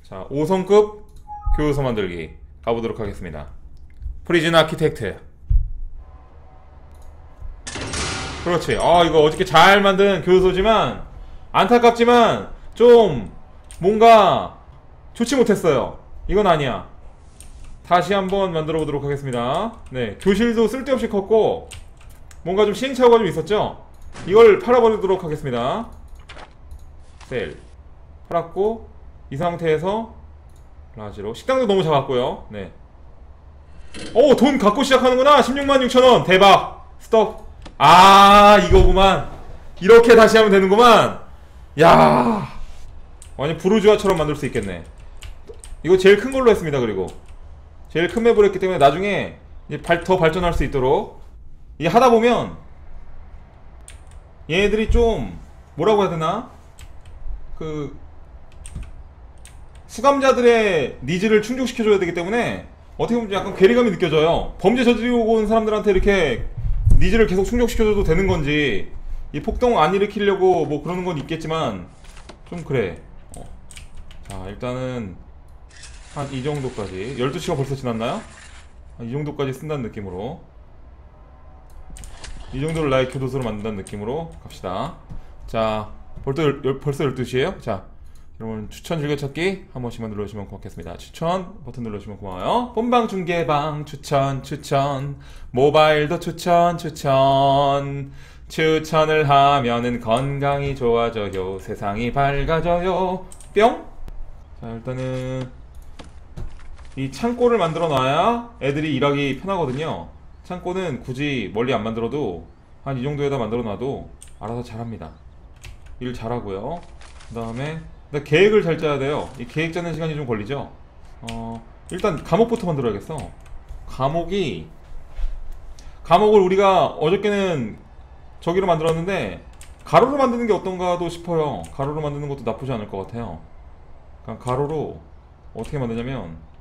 자, 5성급 교도소 만들기 가보도록 하겠습니다. 프리즌 아키텍트. 그렇지. 이거 어저께 잘 만든 교도소지만 안타깝지만 좀 뭔가 좋지 못했어요. 이건 아니야. 다시 한번 만들어 보도록 하겠습니다. 네, 교실도 쓸데없이 컸고 뭔가 좀 시행착오가 좀 있었죠. 이걸 팔아버리도록 하겠습니다. 셀 팔았고, 이 상태에서 라지로 식당도 너무 작았고요. 네. 돈 갖고 시작하는구나. 166,000원. 대박. 스톱. 이거구만. 이렇게 다시 하면 되는구만. 야, 완전 부르주아처럼 만들 수 있겠네. 이거 제일 큰 걸로 했습니다. 그리고 제일 큰 맵으로 했기 때문에 나중에 이제 더 발전할 수 있도록 이게 하다보면 얘네들이 좀 뭐라고 해야 되나, 그 수감자들의 니즈를 충족시켜줘야 되기 때문에 어떻게 보면 약간 괴리감이 느껴져요. 범죄 저지르고 온 사람들한테 이렇게 니즈를 계속 충족시켜줘도 되는 건지, 이 폭동 안 일으키려고 뭐 그러는 건 있겠지만 좀 그래. 자, 일단은 한 이 정도까지. 12시가 벌써 지났나요? 이 정도까지 쓴다는 느낌으로, 이 정도를 나의 교도소로 만든다는 느낌으로 갑시다. 자, 벌써 12시에요? 자, 여러분 추천 즐겨찾기 한 번씩만 눌러주시면 고맙겠습니다. 추천 버튼 눌러주시면 고마워요. 본방 중계방 추천 모바일도 추천을 하면은 건강이 좋아져요, 세상이 밝아져요. 뿅! 자, 일단은 이 창고를 만들어 놔야 애들이 일하기 편하거든요. 창고는 굳이 멀리 안 만들어도 한 이 정도에다 만들어 놔도 알아서 잘합니다. 일 잘하고요. 그 다음에 계획을 잘 짜야 돼요. 이 계획 짜는 시간이 좀 걸리죠. 일단 감옥부터 만들어야겠어. 감옥을 우리가 어저께는 저기로 만들었는데 가로로 만드는 게 어떤가도 싶어요. 가로로 만드는 것도 나쁘지 않을 것 같아요. 그냥 가로로 어떻게 만드냐면,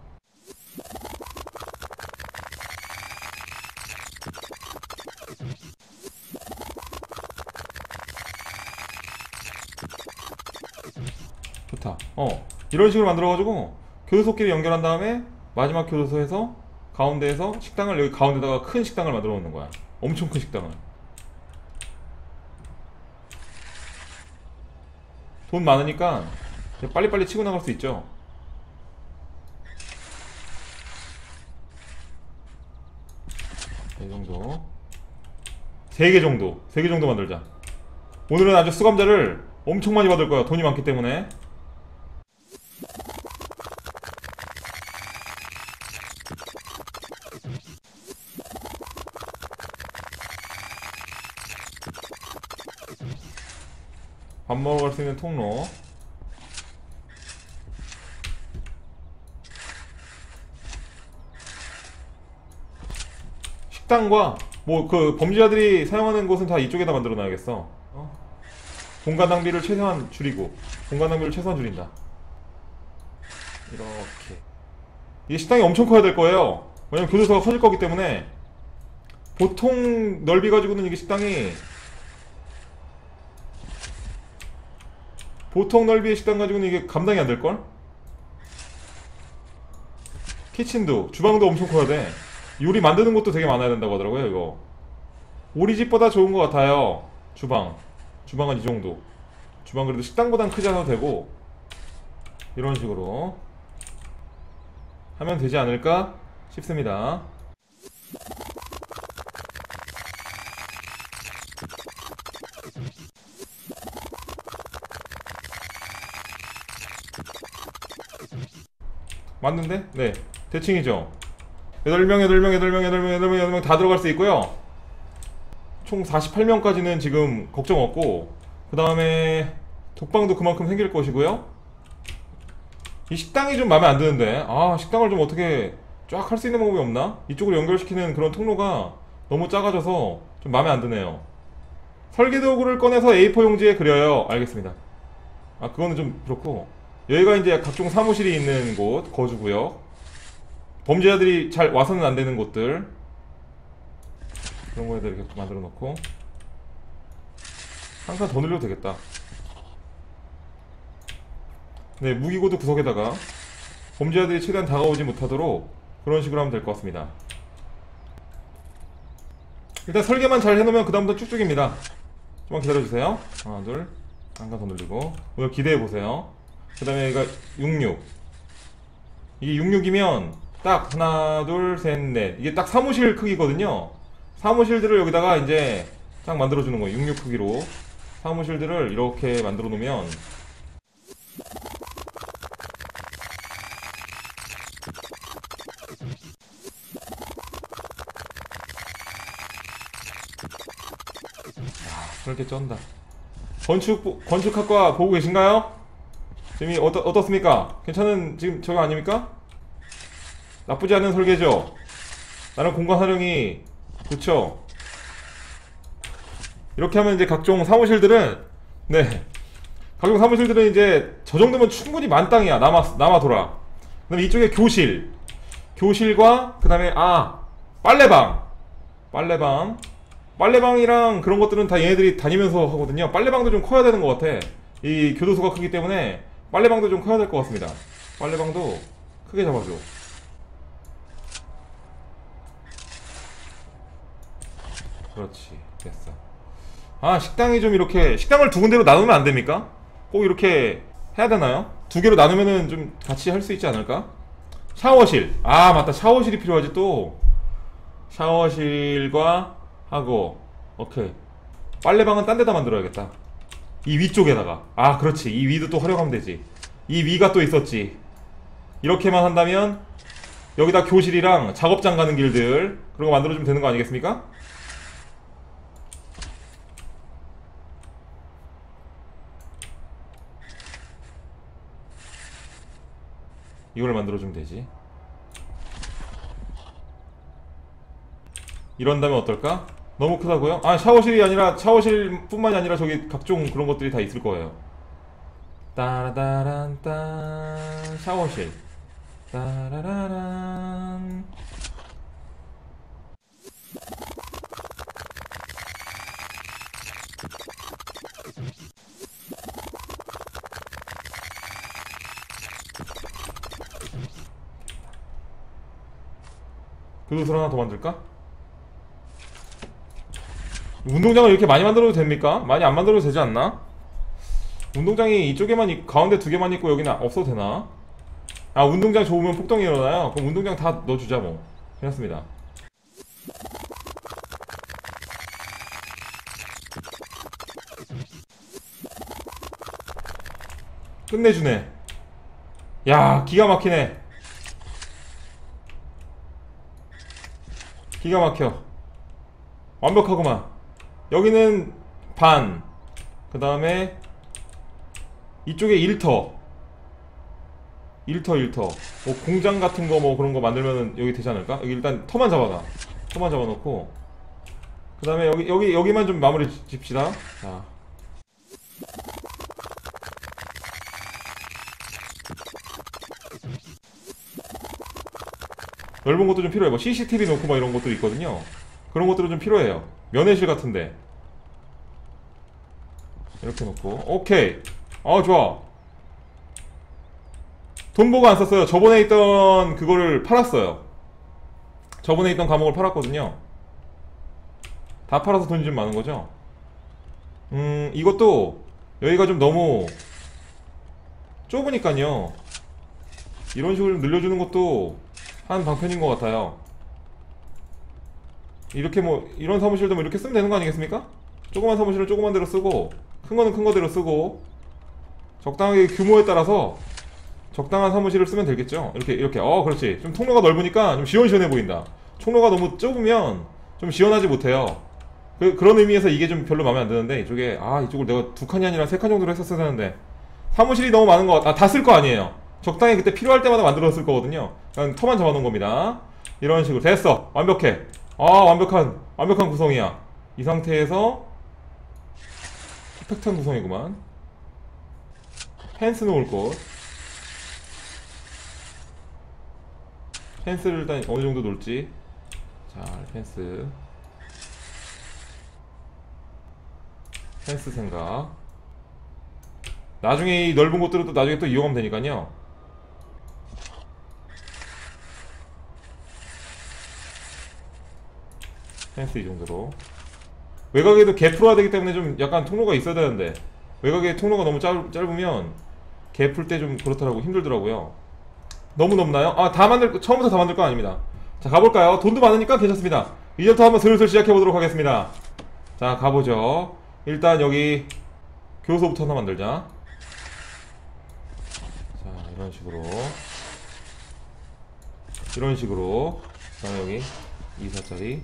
좋다. 이런 식으로 만들어가지고 교도소끼리 연결한 다음에 마지막 교도소에서 가운데에서 식당을, 여기 가운데다가 큰 식당을 만들어 놓는 거야. 엄청 큰 식당을. 돈 많으니까 빨리빨리 치고 나갈 수 있죠. 이 정도. 3개 정도 만들자. 오늘은 아주 수감자를 엄청 많이 받을 거야. 돈이 많기 때문에. 밥 먹으러 갈 수 있는 통로. 식당과 뭐 그 범죄자들이 사용하는 곳은 다 이쪽에다 만들어 놔야겠어. 공간 낭비를 최소한 줄이고, 공간 낭비를 최소한 줄인다. 이렇게. 이게 식당이 엄청 커야 될 거예요. 왜냐면 교도소가 커질 거기 때문에. 보통 넓이 가지고는 이게 식당이, 보통 넓이의 식당 가지고는 이게 감당이 안 될걸? 키친도, 주방도 엄청 커야 돼. 요리 만드는 것도 되게 많아야 된다고 하더라고요. 이거 우리 집보다 좋은 것 같아요. 주방은 이 정도. 주방 그래도 식당보단 크지 않아도 되고, 이런 식으로 하면 되지 않을까 싶습니다. 맞는데? 네, 대칭이죠. 8명 다 들어갈 수 있고요. 총 48명까지는 지금 걱정 없고, 그 다음에 독방도 그만큼 생길 것이고요. 이 식당이 좀 마음에 안 드는데, 식당을 좀 어떻게 쫙 할 수 있는 방법이 없나? 이쪽으로 연결시키는 그런 통로가 너무 작아져서 좀 마음에 안 드네요. 설계도구를 꺼내서 A4 용지에 그려요. 알겠습니다. 그거는 좀 그렇고, 여기가 이제 각종 사무실이 있는 곳, 거주구역, 범죄자들이 잘 와서는 안 되는 곳들, 그런 거에다 이렇게 만들어 놓고. 항상 더 늘려도 되겠다. 네, 무기고도 구석에다가 범죄자들이 최대한 다가오지 못하도록 그런 식으로 하면 될 것 같습니다. 일단 설계만 잘 해놓으면 그 다음부터 쭉쭉입니다. 좀만 기다려주세요. 하나 둘 잠깐 더 늘리고 오늘 기대해보세요. 그 다음에 여기가 66, 이게 66이면 딱 하나 둘 셋 넷, 이게 딱 사무실 크기거든요. 사무실들을 여기다가 이제 딱 만들어주는 거예요. 66 크기로 사무실들을 이렇게 만들어 놓으면 그렇게 쩐다. 건축학과 보고 계신가요? 지금 어떻습니까? 괜찮은 지금 저거 아닙니까? 나쁘지 않은 설계죠? 나는 공간 활용이 좋죠? 이렇게 하면 이제 각종 사무실들은, 네, 각종 사무실들은 이제 저 정도면 충분히 만땅이야. 남아 돌아. 그 다음에 이쪽에 교실과 그 다음에 빨래방이랑 그런 것들은 다 얘네들이 다니면서 하거든요. 빨래방도 좀 커야 되는 것 같아. 이 교도소가 크기 때문에 빨래방도 좀 커야 될 것 같습니다. 빨래방도 크게 잡아줘. 그렇지, 됐어. 식당이 좀 이렇게, 식당을 두 군데로 나누면 안 됩니까? 꼭 이렇게 해야 되나요? 두 개로 나누면은 좀 같이 할 수 있지 않을까? 샤워실. 맞다. 샤워실이 필요하지 또. 샤워실과 하고, 오케이. 빨래방은 딴 데다 만들어야겠다. 이 위쪽에다가. 그렇지. 이 위도 또 활용하면 되지. 이 위가 또 있었지. 이렇게만 한다면 여기다 교실이랑 작업장 가는 길들 그런 거 만들어주면 되는 거 아니겠습니까? 이걸 만들어주면 되지. 이런 다음에 어떨까? 너무 크다고요? 샤워실이 아니라, 샤워실뿐만이 아니라 저기 각종 그런 것들이 다 있을 거예요. 따라다란딴 샤워실. 따라라란. 교도소 하나 더 만들까? 운동장을 이렇게 많이 만들어도 됩니까? 많이 안 만들어도 되지 않나? 운동장이 이쪽에만 가운데 두 개만 있고 여기는 없어도 되나? 운동장 좁으면 폭동이 일어나요? 그럼 운동장 다 넣어주자 뭐. 괜찮습니다. 끝내주네. 야, 기가 막히네. 기가 막혀. 완벽하구만. 여기는 반, 그 다음에 이쪽에 일터. 공장 같은 거 뭐 그런 거 만들면은 여기 되지 않을까? 여기 일단 터만 잡아놔. 터만 잡아놓고 그 다음에 여기만 좀 마무리 짓시다. 자, 넓은 것도 좀 필요해. 뭐 CCTV 놓고 막 이런 것도 있거든요. 그런 것들은 좀 필요해요. 면회실 같은데 이렇게 놓고. 오케이. 좋아. 돈 보고 안 썼어요. 저번에 있던 그거를 팔았어요. 저번에 있던 과목을 팔았거든요. 다 팔아서 돈이 좀 많은 거죠. 이것도 여기가 좀 너무 좁으니까요. 이런 식으로 좀 늘려주는 것도 한 방편인 것 같아요. 이렇게 뭐 이런 사무실도 뭐 이렇게 쓰면 되는 거 아니겠습니까? 조그만 사무실은 조그만 대로 쓰고 큰 거는 큰 거대로 쓰고 적당하게 규모에 따라서 적당한 사무실을 쓰면 되겠죠. 이렇게 그렇지. 좀 통로가 넓으니까 좀 시원시원해 보인다. 통로가 너무 좁으면 좀 시원하지 못해요. 그런 의미에서 이게 좀 별로 마음에 안 드는데, 이쪽에 이쪽을 내가 2칸이 아니라 3칸 정도로 했었어야 되는데 사무실이 너무 많은 것 같아. 다 쓸 거 아니에요. 적당히 그때 필요할 때마다 만들었을 거거든요. 그냥 터만 잡아놓은 겁니다. 이런 식으로 됐어. 완벽해. 완벽한 구성이야. 이 상태에서 퍼펙트한 구성이구만. 펜스 놓을 곳. 펜스를 일단 어느 정도 놓을지. 자, 펜스 생각. 나중에 이 넓은 곳들은 또 나중에 또 이용하면 되니까요. 펜스 이 정도로. 외곽에도 개풀어야 되기 때문에 좀 약간 통로가 있어야 되는데 외곽에 통로가 너무 짧으면 개 풀 때 좀 그렇더라고. 힘들더라고요. 너무 넓나요? 아, 처음부터 다 만들 건 아닙니다. 자, 가볼까요? 돈도 많으니까 괜찮습니다. 이제부터 한번 슬슬 시작해보도록 하겠습니다. 자, 가보죠. 일단 여기 교소부터 하나 만들자. 자, 이런 식으로 그 다음에 여기 2사짜리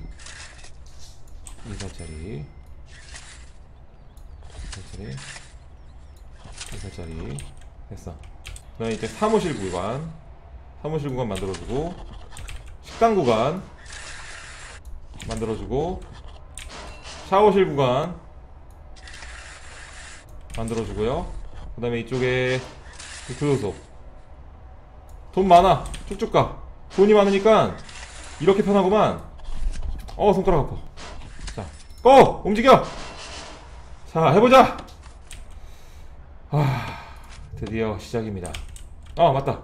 2사짜리 됐어. 그 다음에 이제 사무실 구간 만들어주고, 식당 구간 만들어주고, 샤워실 구간 만들어주고요. 그 다음에 이쪽에 교도소. 돈 많아. 쭉쭉 가. 돈이 많으니까 이렇게 편하구만. 손가락 아파. 자, 움직여. 자, 해보자. 드디어 시작입니다. 맞다.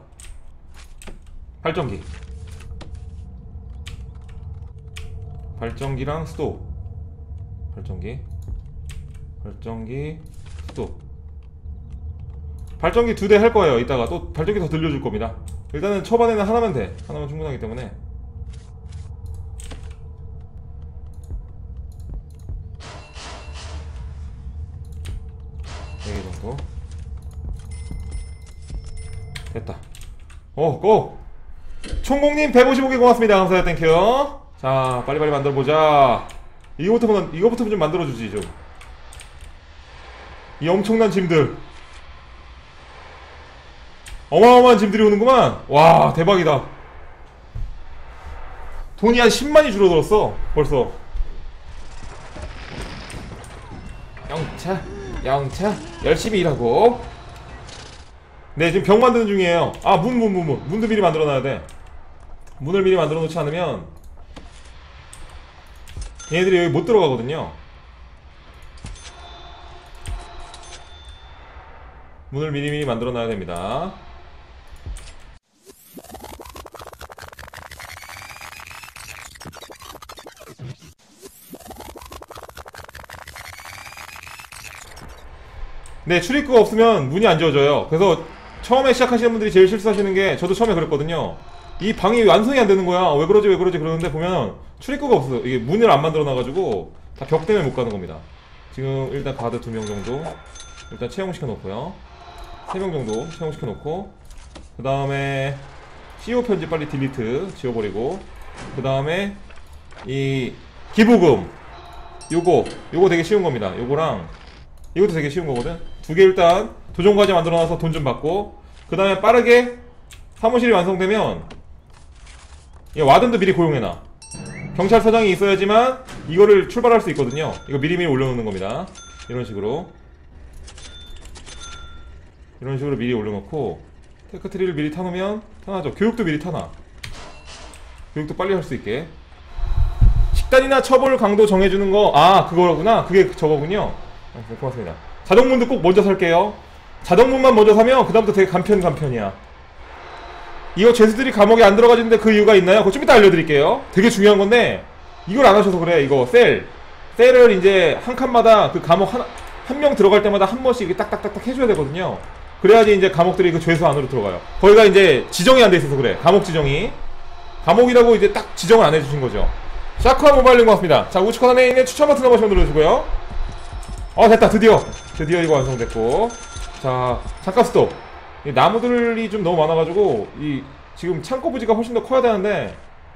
발전기랑 스톱. 발전기 스톱. 발전기 2대 할 거예요. 이따가 또 발전기 더 들려줄 겁니다. 일단은 초반에는 하나만 돼. 하나만 충분하기 때문에. 4개 정도. 됐다. 고! 총공님 155개 고맙습니다. 감사해요. 땡큐. 자, 빨리빨리 만들어보자. 이거부터 좀 만들어주지, 좀. 이 엄청난 짐들. 어마어마한 짐들이 오는구만. 와, 대박이다. 돈이 한 10만이 줄어들었어, 벌써. 영차. 열심히 일하고. 네, 지금 벽 만드는 중이에요. 문도 미리 만들어놔야 돼. 문을 미리 만들어 놓지 않으면 얘네들이 여기 못 들어가거든요. 문을 미리 만들어 놔야 됩니다. 네, 출입구가 없으면 문이 안 지어져요. 그래서 처음에 시작하시는 분들이 제일 실수하시는 게, 저도 처음에 그랬거든요. 이 방이 완성이 안 되는 거야. 왜 그러지 그러는데 보면 출입구가 없어. 이게 문을 안 만들어 놔가지고 다 벽 때문에 못 가는 겁니다. 지금 일단 가드 2명 정도 일단 채용시켜 놓고요. 3명 정도 채용시켜 놓고, 그 다음에 CO 편집 빨리 딜리트 지워버리고, 그 다음에 이 기부금 요거 되게 쉬운 겁니다. 요거랑 이것도 되게 쉬운 거거든. 2개 일단 도전과제 만들어놔서 돈 좀 받고, 그 다음에 빠르게 사무실이 완성되면 와든도 미리 고용해놔. 경찰서장이 있어야지만 이거를 출발할 수 있거든요. 이거 미리미리 올려놓는 겁니다. 이런 식으로 미리 올려놓고, 테크트리를 미리 타놓으면 편하죠. 교육도 미리 타놔. 교육도 빨리 할 수 있게. 식단이나 처벌 강도 정해주는 거, 그거구나. 그게 저거군요. 네, 고맙습니다. 자동문도 꼭 먼저 살게요. 자동문만 먼저 사면 그 다음부터 되게 간편이야. 이거 죄수들이 감옥에 안 들어가지는데 그 이유가 있나요? 그거 좀 이따 알려드릴게요. 되게 중요한 건데 이걸 안 하셔서 그래. 이거 셀을 이제 한 칸마다 그 감옥 한 명 들어갈 때마다 한 번씩 이렇게 딱딱딱딱 해줘야 되거든요. 그래야지 이제 감옥들이 그 죄수 안으로 들어가요. 거기가 이제 지정이 안 돼 있어서 그래. 감옥이라고 이제 딱 지정을 안 해주신 거죠. 샤크와 모바일링 고맙습니다. 자, 우측 하단에 있는 추천 버튼 한 번씩 눌러주시고요. 됐다. 드디어 이거 완성됐고. 자, 잠깐 스톱. 이 나무들이 좀 너무 많아가지고 지금 창고 부지가 훨씬 더 커야 되는데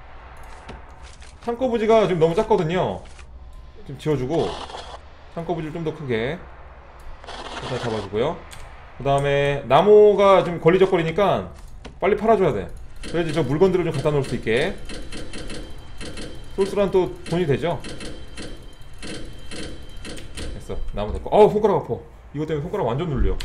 창고 부지가 지금 너무 작거든요. 좀 지워주고 창고 부지를 좀 더 크게 일단 잡아주고요. 그 다음에 나무가 좀 걸리적거리니까 빨리 팔아줘야 돼. 그래야지 저 물건들을 좀 갖다 놓을 수 있게. 솔스란 또 돈이 되죠. 됐어. 나무 됐고. 손가락 아파. 이것 때문에 손가락 완전 눌려.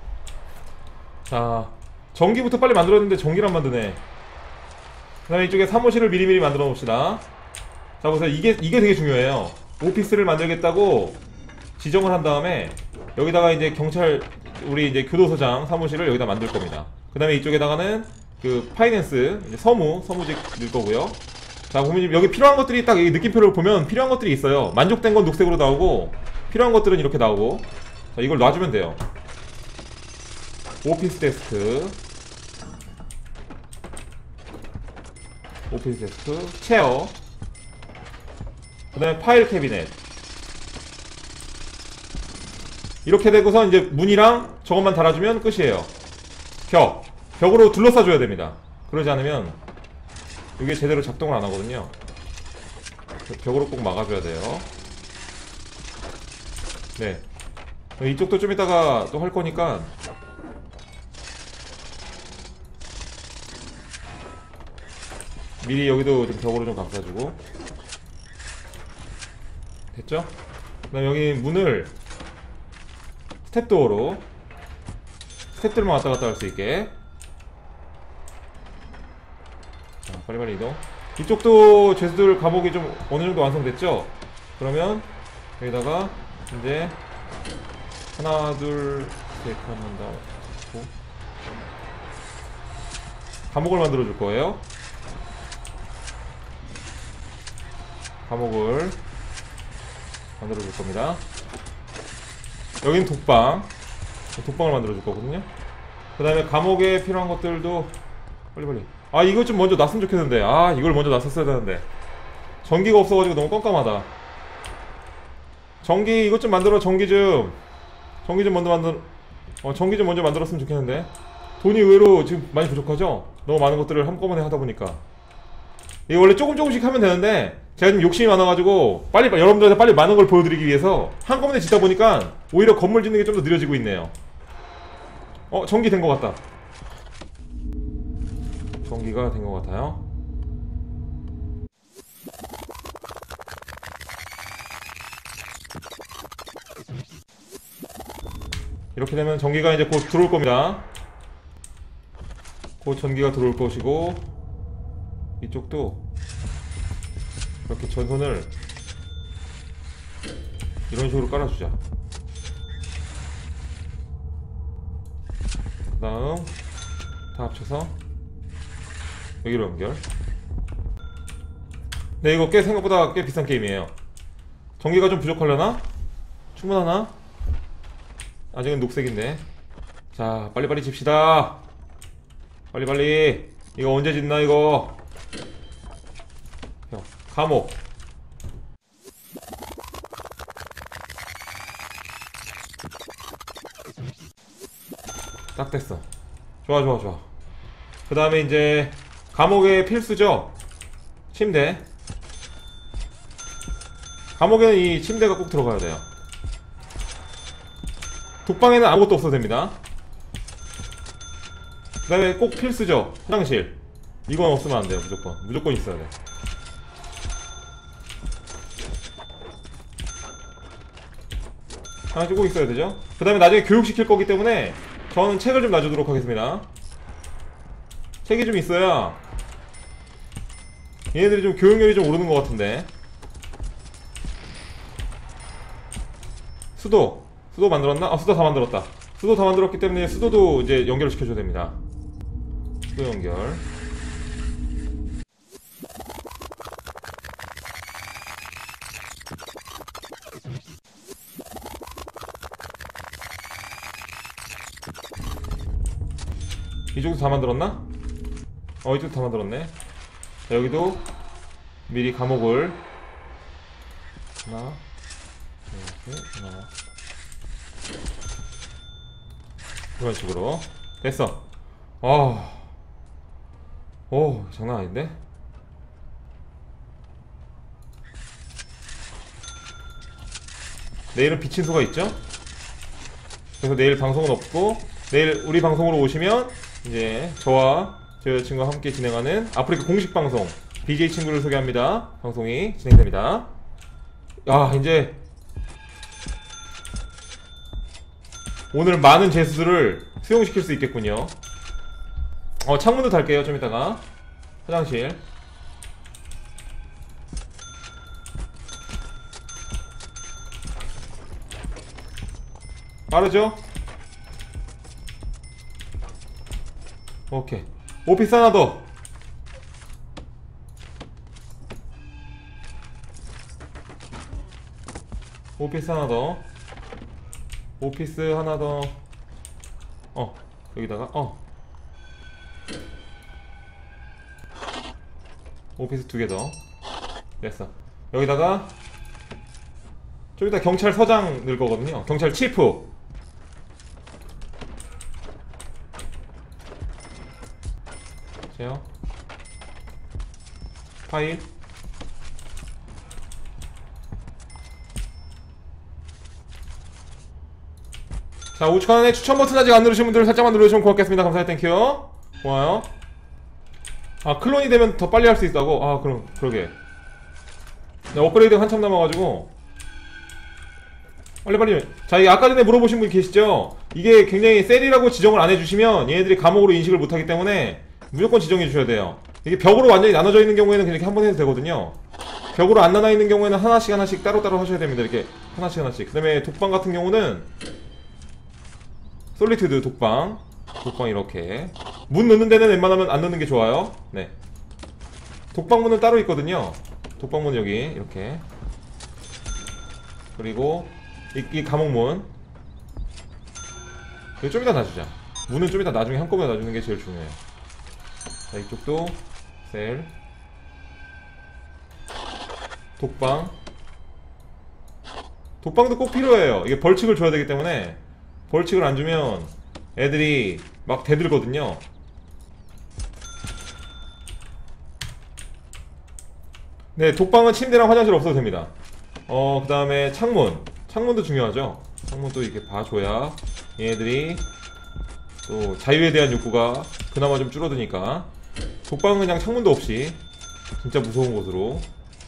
자, 전기부터 빨리 만들어야 되는데 전기를 안 만드네. 그 다음에 이쪽에 사무실을 미리미리 만들어 놓읍시다. 자, 보세요. 이게 되게 중요해요. 오피스를 만들겠다고 지정을 한 다음에 여기다가 이제 경찰 우리 이제 교도소장 사무실을 여기다 만들 겁니다. 그 다음에 이쪽에다가는 그 파이낸스 이제 서무직 넣을 거고요. 자, 보면 여기 필요한 것들이 딱 이 느낌표를 보면 필요한 것들이 있어요. 만족된 건 녹색으로 나오고 필요한 것들은 이렇게 나오고. 자, 이걸 놔주면 돼요. 오피스 데스크, 체어, 그 다음에 파일 캐비넷. 이렇게 되고서 이제 문이랑 저것만 달아주면 끝이에요. 벽으로 둘러싸줘야 됩니다. 그러지 않으면 이게 제대로 작동을 안 하거든요. 벽으로 꼭 막아줘야 돼요. 네. 이쪽도 좀 이따가 또 할 거니까 미리 여기도 좀 벽으로 좀 감싸주고. 됐죠? 그 다음에 여기 문을 스텝도어로 스텝들만 왔다 갔다 할 수 있게. 자, 빨리빨리 이동. 이쪽도 죄수들 감옥이 좀 어느정도 완성됐죠? 그러면 여기다가 이제 하나 둘셋 하면 더 감옥을 만들어 줄 거예요. 감옥을 만들어 줄 겁니다. 여긴 독방을 만들어 줄 거거든요. 그 다음에 감옥에 필요한 것들도 빨리빨리. 아, 이거 좀 먼저 놨으면 좋겠는데. 아, 이걸 먼저 놨었어야 되는데. 전기가 없어가지고 너무 깜깜하다. 전기 이것 좀 만들어. 전기 좀 먼저 만들어. 전기 좀 먼저 만들었으면 좋겠는데. 돈이 의외로 지금 많이 부족하죠? 너무 많은 것들을 한꺼번에 하다 보니까. 이게 원래 조금씩 하면 되는데 제가 좀 욕심이 많아가지고 빨리 여러분들한테 빨리 많은 걸 보여드리기 위해서 한꺼번에 짓다 보니까 오히려 건물 짓는 게 좀 더 느려지고 있네요. 전기 된 것 같다. 전기가 된 것 같아요. 이렇게 되면 전기가 이제 곧 들어올 겁니다. 곧 전기가 들어올 것이고, 이쪽도 이렇게 전선을 이런 식으로 깔아주자. 그 다음 다 합쳐서 여기로 연결. 네, 이거 생각보다 꽤 비싼 게임이에요. 전기가 좀 부족하려나? 충분하나? 아직은 녹색인데. 자, 빨리빨리 집시다. 빨리빨리. 이거 언제 짓나 이거. 감옥. 딱 됐어. 좋아. 그 다음에 이제 감옥의 필수죠. 침대. 감옥에는 이 침대가 꼭 들어가야 돼요. 독방에는 아무것도 없어도 됩니다. 그 다음에 꼭 필수죠. 화장실. 이건 없으면 안 돼요. 무조건 있어야 돼. 화장실 꼭 있어야 되죠. 그 다음에 나중에 교육시킬 거기 때문에 저는 책을 좀 놔주도록 하겠습니다. 책이 좀 있어야 얘네들이 좀 교육열이 좀 오르는 것 같은데. 수도 만들었나? 수도 다 만들었다. 수도 다 만들었기 때문에 수도도 이제 연결을 시켜줘야 됩니다. 수도 연결. 이쪽도 다 만들었나? 이쪽도 다 만들었네. 자, 여기도 미리 감옥을 하나, 둘, 셋, 하나. 이런 식으로 됐어. 오, 장난 아닌데? 내일은 비친수가 있죠? 그래서 내일 방송은 없고, 내일 우리 방송으로 오시면 이제 저와 제 여자친구와 함께 진행하는 아프리카 공식 방송 BJ 친구를 소개합니다. 방송이 진행됩니다. 이제 오늘 많은 재수들을 수용시킬 수 있겠군요. 창문도 달게요. 좀 이따가. 화장실. 빠르죠? 오케이. 오피스 하나 더. 오피스 하나 더. 오피스 하나 더. 여기다가 오피스 2개 더. 됐어. 여기다가 저기다 경찰서장 넣을 거거든요. 경찰 치프. 보세요. 파일. 자, 우측하단에 추천 버튼 아직 안 누르신 분들 살짝만 눌러주시면 고맙겠습니다. 감사해요. 땡큐. 고마워요. 아, 클론이 되면 더 빨리 할 수 있다고? 아, 그럼 그러게. 네, 업그레이드 한참 남아가지고 빨리빨리. 자, 이 아까 전에 물어보신 분 계시죠? 이게 굉장히 셀이라고 지정을 안 해주시면 얘네들이 감옥으로 인식을 못하기 때문에 무조건 지정해 주셔야 돼요. 이게 벽으로 완전히 나눠져 있는 경우에는 그냥 이렇게 한 번 해도 되거든요. 벽으로 안 나눠 있는 경우에는 하나씩 하나씩 따로따로 하셔야 됩니다. 이렇게 하나씩 하나씩. 그 다음에 독방 같은 경우는 솔리투드 독방 이렇게 문 넣는 데는 웬만하면 안 넣는 게 좋아요. 네, 독방문은 따로 있거든요. 독방문 여기 이렇게. 그리고 이 감옥문 이거 좀 이따 놔주자. 문은 좀 이따 나중에 한꺼번에 놔주는 게 제일 중요해요. 자, 이쪽도 셀 독방도 꼭 필요해요. 이게 벌칙을 줘야 되기 때문에 벌칙을 안 주면 애들이 막 대들거든요. 네, 독방은 침대랑 화장실 없어도 됩니다. 그 다음에 창문도 중요하죠. 창문도 이렇게 봐줘야 얘네들이 또 자유에 대한 욕구가 그나마 좀 줄어드니까. 독방은 그냥 창문도 없이 진짜 무서운 곳으로.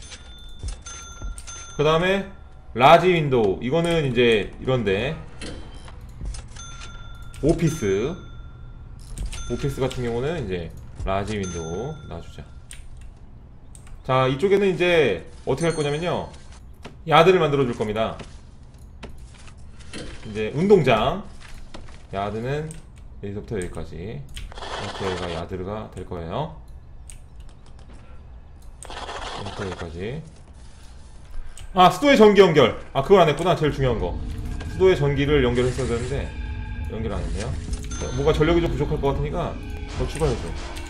그 다음에 라지 윈도우, 이거는 이제 이런데 오피스 같은 경우는 이제 라지 윈도우 놔주자. 자, 이쪽에는 이제 어떻게 할 거냐면요, 야드를 만들어 줄 겁니다. 이제 운동장 야드는 여기서부터 여기까지 이렇게가 야드가 될 거예요. 여기부터 여기까지. 아, 수도의 전기 연결. 아, 그걸 안 했구나. 제일 중요한 거. 수도의 전기를 연결했어야 되는데 연결 안 했네요. 뭐가 전력이 좀 부족할 것 같으니까 더 추가해줘.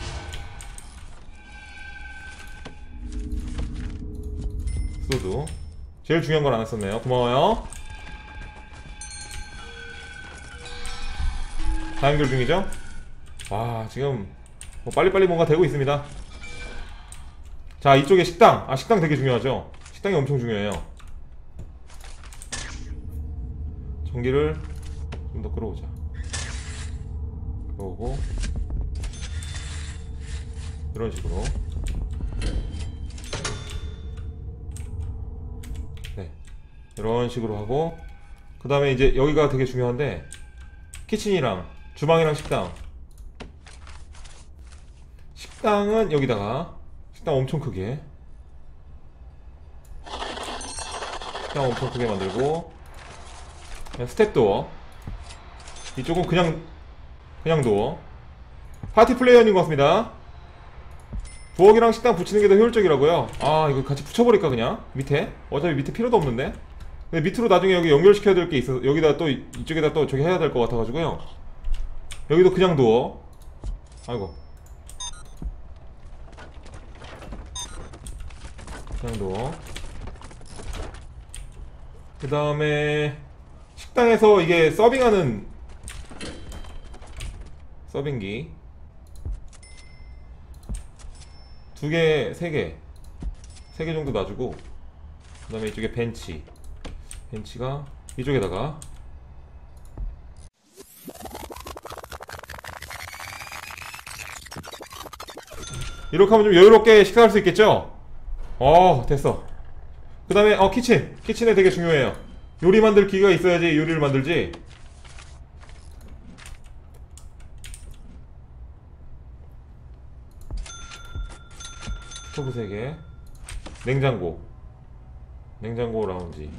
수도도 제일 중요한 걸 안 했었네요. 고마워요. 다 연결 중이죠? 와, 지금 뭐 빨리빨리 뭔가 되고 있습니다. 자, 이쪽에 식당. 아, 식당 되게 중요하죠. 식당이 엄청 중요해요. 전기를 좀 더 끌어오자. 끌어오고 이런 식으로. 네, 이런 식으로 하고, 그 다음에 이제 여기가 되게 중요한데 키친이랑 주방이랑 식당은 여기다가 식당 엄청 크게 만들고, 그냥 스텝도어. 이쪽은 그냥 도어. 파티 플레이어인 것 같습니다. 부엌이랑 식당 붙이는 게 더 효율적이라고요. 아, 이거 같이 붙여버릴까 그냥 밑에? 어차피 밑에 필요도 없는데. 근데 밑으로 나중에 여기 연결시켜야 될 게 있어서 여기다 또 이쪽에다 또 저기 해야 될 것 같아가지고요. 여기도 그냥 도어. 아이고, 그냥 도어. 그 다음에 식당에서 이게 서빙하는 서빙기 2개, 3개 정도 놔주고, 그 다음에 이쪽에 벤치가 이쪽에다가. 이렇게 하면 좀 여유롭게 식사할 수 있겠죠? 됐어. 그 다음에 키친에 되게 중요해요. 요리 만들 기계가 있어야지 요리를 만들지. 스토브 3개, 냉장고 라운지,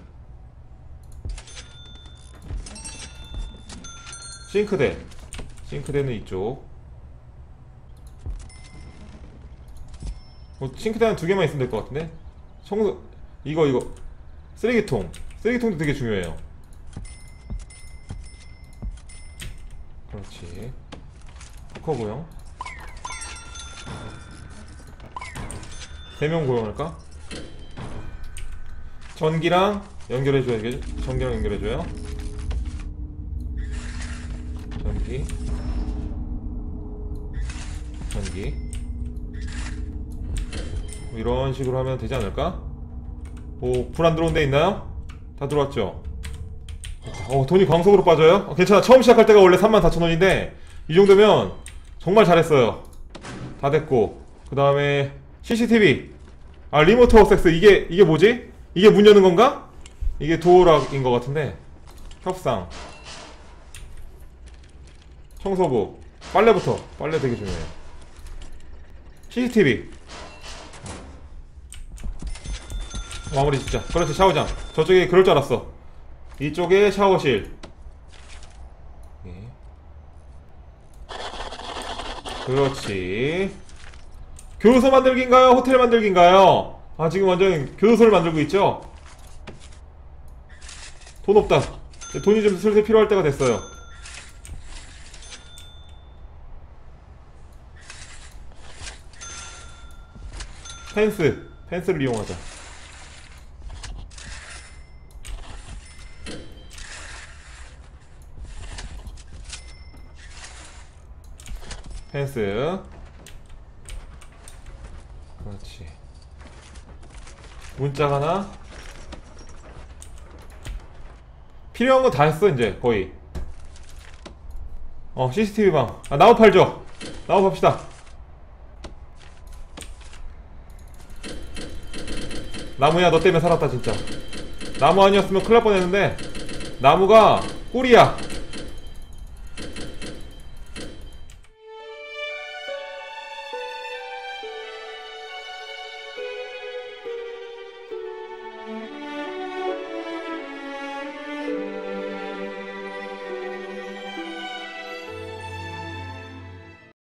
싱크대는 이쪽. 뭐 싱크대 한 2개만 있으면 될 것 같은데. 청소 이거 쓰레기통도 되게 중요해요. 그렇지. 커고요. 3명 고용할까? 전기랑 연결해줘야겠지? 전기랑 연결해줘요. 전기 뭐 이런 식으로 하면 되지 않을까? 뭐 불 안 들어온 데 있나요? 다 들어왔죠? 돈이 광속으로 빠져요? 괜찮아. 처음 시작할 때가 원래 34,000원인데 이 정도면 정말 잘했어요. 다 됐고, 그 다음에 CCTV. 아, 리모트 어섹스. 이게 뭐지? 이게 문 여는 건가? 이게 도어락인 것 같은데. 협상. 청소부. 빨래부터. 빨래 되게 중요해요. CCTV. 마무리 진짜. 그렇지. 샤워장. 저쪽에 그럴 줄 알았어. 이쪽에 샤워실. 그렇지. 교도소 만들기인가요? 호텔 만들기인가요? 아, 지금 완전 교도소를 만들고 있죠? 돈 없다. 돈이 좀 슬슬 필요할 때가 됐어요. 펜스를 이용하자. 펜스. 그렇지. 문짝 하나. 필요한 거 다 했어 이제 거의. CCTV 방. 아, 나무 팔죠. 나무 팝시다. 나무야, 너 때문에 살았다 진짜. 나무 아니었으면 큰일 날 뻔했는데 나무가 꿀이야.